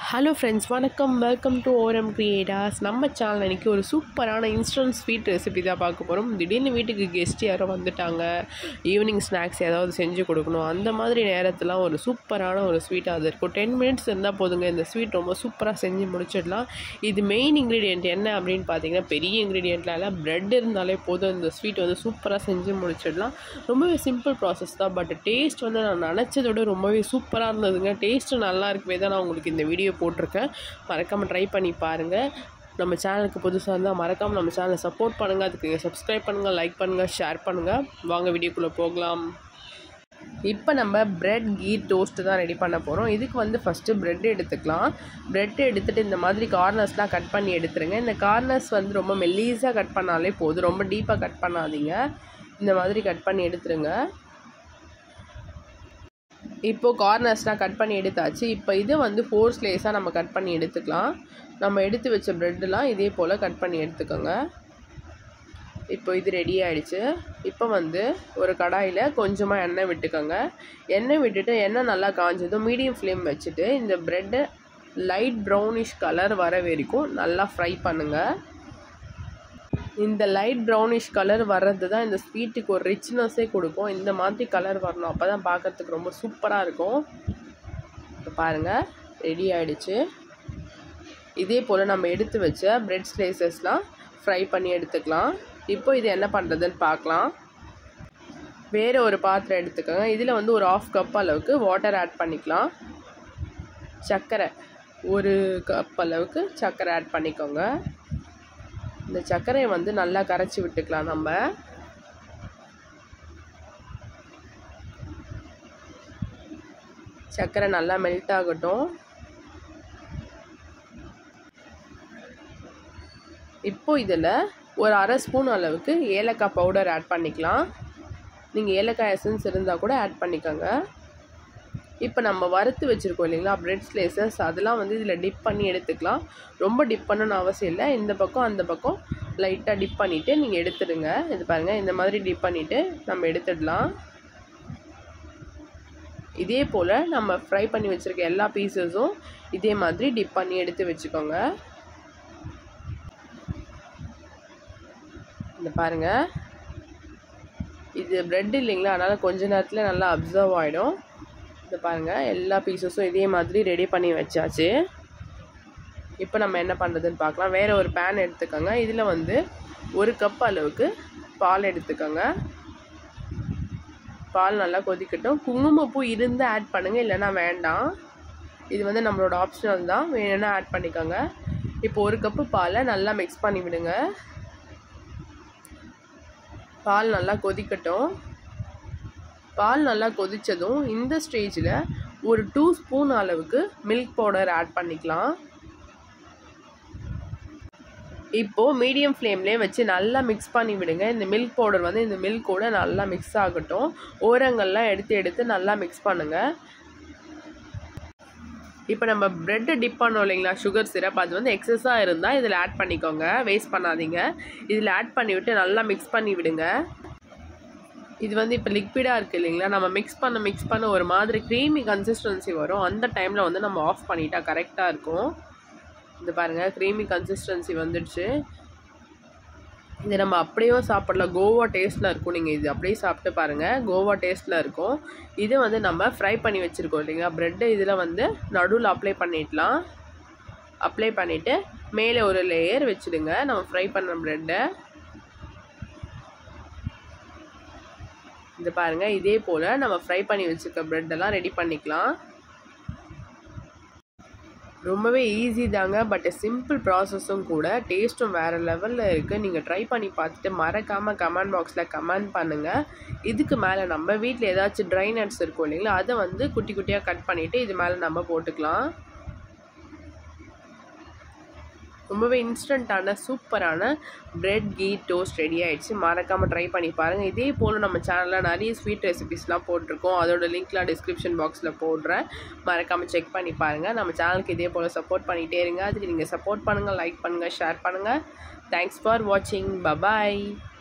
Hello friends, Vannakam, welcome to ORM Creators. நம்ம channel இன்னைக்கு ஒரு சூப்பரான இன்ஸ்டன்ட் ஸ்வீட் ரெசிபி தான் பார்க்க போகிறோம். திடீர்னு வீட்டுக்கு கெஸ்ட் யாரோ வந்துட்டாங்க, ஈவினிங் ஸ்நாக்ஸ் ஏதாவது செஞ்சு கொடுக்கணும், அந்த மாதிரி நேரத்தில் ஒரு சூப்பரான ஒரு ஸ்வீட்டாக அது இருக்கும். 10 மினிட்ஸ் இருந்தால் போதுங்க, இந்த ஸ்வீட் ரொம்ப சூப்பராக செஞ்சு முடிச்சிடலாம். இது மெயின் இன்க்ரீடியன்ட் என்ன அப்படின்னு பார்த்தீங்கன்னா, பெரிய இன்க்ரீடியண்ட்லாம் இல்லை, ப்ரெட் இருந்தாலே போதும் இந்த ஸ்வீட் வந்து சூப்பராக செஞ்சு முடிச்சிடலாம். ரொம்பவே சிம்பிள் ப்ராசஸ் தான், பட் டேஸ்ட் வந்து நான் நினச்சதோட ரொம்பவே சூப்பராக இருந்ததுங்க. டேஸ்ட்டு நல்லா இருக்கவே தான் நான் உங்களுக்கு இந்த வீடியோ போட்டிருக்கேன். மறக்காமல் ட்ரை பண்ணி பாருங்கள். நம்ம சேனலுக்கு புதுசாக இருந்தால் மறக்காமல் நம்ம சேனலை சப்போர்ட் பண்ணுங்கள். அதுக்கு சப்ஸ்கிரைப் பண்ணுங்கள், லைக் பண்ணுங்கள், ஷேர் பண்ணுங்கள். வாங்க வீடியோக்குள்ளே போகலாம். இப்போ நம்ம ப்ரெட் கீ டோஸ்ட்டு தான் ரெடி பண்ண போகிறோம். இதுக்கு வந்து ஃபஸ்ட்டு ப்ரெட் எடுத்துக்கலாம். ப்ரெட் எடுத்துகிட்டு இந்த மாதிரி கார்னர்ஸ்லாம் கட் பண்ணி எடுத்துருங்க. இந்த கார்னர்ஸ் வந்து ரொம்ப மெல்லீஸாக கட் பண்ணாலே போதும், ரொம்ப டீப்பாக கட் பண்ணாதீங்க. இந்த மாதிரி கட் பண்ணி எடுத்துருங்க. இப்போது கார்னர்ஸ்லாம் கட் பண்ணி எடுத்தாச்சு. இப்போ இது வந்து 4 ஸ்லைஸாக நம்ம கட் பண்ணி எடுத்துக்கலாம். நம்ம எடுத்து வச்ச ப்ரெட்டெலாம் இதே போல் கட் பண்ணி எடுத்துக்கோங்க. இப்போ இது ரெடி ஆகிடுச்சு. இப்போ வந்து ஒரு கடாயில் கொஞ்சமாக எண்ணெய் விட்டுக்கோங்க. எண்ணெய் விட்டுட்டு எண்ணெய் நல்லா காஞ்சதும் மீடியம் ஃப்ளேம் வச்சுட்டு இந்த ப்ரெட்டை லைட் ப்ரௌனிஷ் கலர் வர வரைக்கும் நல்லா ஃப்ரை பண்ணுங்கள். இந்த லைட் ப்ரௌனிஷ் கலர் வர்றது தான் இந்த ஸ்வீட்டுக்கு ஒரு ரிச்னஸே கொடுக்கும். இந்த மாதிரி கலர் வரணும், அப்போ தான் பார்க்குறதுக்கு ரொம்ப சூப்பராக இருக்கும். இப்போ பாருங்கள், ரெடி ஆகிடுச்சு. இதே போல் நம்ம எடுத்து வச்ச ப்ரெட் ஸ்லைசஸ்லாம் ஃப்ரை பண்ணி எடுத்துக்கலாம். இப்போ இது என்ன பண்ணுறதுன்னு பார்க்கலாம். வேறு ஒரு பாத்திரம் எடுத்துக்கோங்க. இதில் வந்து ஒரு 1/2 கப் அளவுக்கு வாட்டர் ஆட் பண்ணிக்கலாம். சர்க்கரை 1 கப் அளவுக்கு சர்க்கரை ஆட் பண்ணிக்கோங்க. இந்த சர்க்கரையை வந்து நல்லா கரைச்சி விட்டுக்கலாம். நம்ம சர்க்கரை நல்லா மெல்ட் ஆகட்டும். இப்போ இதில் ஒரு 1/2 ஸ்பூன் அளவுக்கு ஏலக்காய் பவுடர் ஆட் பண்ணிக்கலாம். நீங்கள் ஏலக்காய் எசன்ஸ் இருந்தால் கூட ஆட் பண்ணிக்கோங்க. இப்போ நம்ம வறுத்து வச்சுருக்கோம் இல்லைங்களா ப்ரெட் ஸ்லைசஸ், அதெல்லாம் வந்து இதில் டிப் பண்ணி எடுத்துக்கலாம். ரொம்ப டிப் பண்ணணும்னு அவசியம் இல்லை. இந்த பக்கம் அந்த பக்கம் லைட்டாக டிப் பண்ணிவிட்டு நீங்கள் எடுத்துடுங்க. இது பாருங்கள், இந்த மாதிரி டிப் பண்ணிவிட்டு நம்ம எடுத்துடலாம். இதே போல் நம்ம ஃப்ரை பண்ணி வச்சுருக்க எல்லா பீசஸும் இதே மாதிரி டிப் பண்ணி எடுத்து வச்சுக்கோங்க. இந்த பாருங்கள், இது ப்ரெட் இல்லைங்களா, அதனால் கொஞ்ச நேரத்தில் நல்லா அப்சர்வ் ஆகிடும். இது பாருங்கள், எல்லா பீசஸும் இதே மாதிரி ரெடி பண்ணி வச்சாச்சு. இப்போ நம்ம என்ன பண்ணுறதுன்னு பார்க்கலாம். வேறு ஒரு பேன் எடுத்துக்கோங்க. இதில் வந்து 1 கப் அளவுக்கு பால் எடுத்துக்கோங்க. பால் நல்லா கொதிக்கட்டும். குங்குமப்பூ இருந்து ஆட் பண்ணுங்கள், இல்லைன்னா வேண்டாம். இது வந்து நம்மளோட ஆப்ஷனல் தான், வேணும்னா ஆட் பண்ணிக்கோங்க. இப்போ 1 கப்பு பாலை நல்லா மிக்ஸ் பண்ணி விடுங்க. பால் நல்லா கொதிக்கட்டும். பால் நல்லா கொதித்ததும் இந்த ஸ்டேஜில் ஒரு 2 ஸ்பூன் அளவுக்கு மில்க் பவுடர் ஆட் பண்ணிக்கலாம். இப்போது மீடியம் ஃப்ளேம்லேயே வச்சு நல்லா மிக்ஸ் பண்ணி விடுங்க. இந்த மில்க் பவுடர் வந்து இந்த மில்கோட நல்லா மிக்ஸ் ஆகட்டும். ஓரங்கள்லாம் எடுத்து நல்லா மிக்ஸ் பண்ணுங்கள். இப்போ நம்ம ப்ரெட்டை டிப் பண்ணோம் இல்லைங்களா சுகர் சிரப், அது வந்து எக்ஸஸாக இருந்தால் இதில் ஆட் பண்ணிக்கோங்க, வேஸ்ட் பண்ணாதீங்க. இதில் ஆட் பண்ணிவிட்டு நல்லா மிக்ஸ் பண்ணி விடுங்க. இது வந்து இப்போ லிக்விடாக இருக்குது இல்லைங்களா, நம்ம மிக்ஸ் பண்ண ஒரு மாதிரி க்ரீமி கன்சிஸ்டன்சி வரும். அந்த டைமில் வந்து நம்ம ஆஃப் பண்ணிட்டா கரெக்டாக இருக்கும். இது பாருங்கள், க்ரீமி கன்சிஸ்டன்சி வந்துடுச்சு. இது நம்ம அப்படியே சாப்பிடலாம், கோவா டேஸ்ட்டில் இருக்கும். நீங்கள் இது அப்படியே சாப்பிட்டு பாருங்கள், கோவா டேஸ்ட்டில் இருக்கும். இது வந்து நம்ம ஃப்ரை பண்ணி வச்சுருக்கோம் இல்லைங்களா ப்ரெட்டு, இதில் வந்து நடுவில் அப்ளை பண்ணிடலாம். அப்ளை பண்ணிவிட்டு மேலே ஒரு லேயர் வச்சுடுங்க நம்ம ஃப்ரை பண்ண ப்ரெட்டை. இது பாருங்கள், இதே போல் நம்ம ஃப்ரை பண்ணி வச்சுருக்க ப்ரெட்டெல்லாம் ரெடி பண்ணிக்கலாம். ரொம்பவே ஈஸி தாங்க, பட் சிம்பிள் ப்ராசஸும் கூட. டேஸ்ட்டும் வேறு லெவலில் இருக்குது. நீங்கள் ட்ரை பண்ணி பார்த்துட்டு மறக்காமல் கமெண்ட் பாக்ஸில் கமெண்ட் பண்ணுங்கள். இதுக்கு மேலே நம்ம வீட்டில் ஏதாச்சும் ட்ரை நட்ஸ் இருக்கும் இல்லைங்களா, அதை வந்து குட்டி குட்டியாக கட் பண்ணிவிட்டு இது மேலே நம்ம போட்டுக்கலாம். ரொம்பவே இன்ஸ்டண்ட்டான சூப்பரான ப்ரெட் கீ டோஸ்ட் ரெடி ஆகிடுச்சு. மறக்காமல் ட்ரை பண்ணி பாருங்கள். இதே போல் நம்ம சேனலில் நிறைய ஸ்வீட் ரெசிபிஸ்லாம் போட்டிருக்கோம். அதோட லிங்க்லாம் டிஸ்கிரிப்ஷன் பாக்ஸில் போடுறேன். மறக்காமல் செக் பண்ணி பாருங்கள். நம்ம சேனலுக்கு இதே போல் சப்போர்ட் பண்ணிகிட்டே இருங்க. அதுக்கு நீங்கள் சப்போர்ட் பண்ணுங்கள், லைக் பண்ணுங்கள், ஷேர் பண்ணுங்கள். தேங்க்ஸ் ஃபார் வாட்சிங். பபாய்.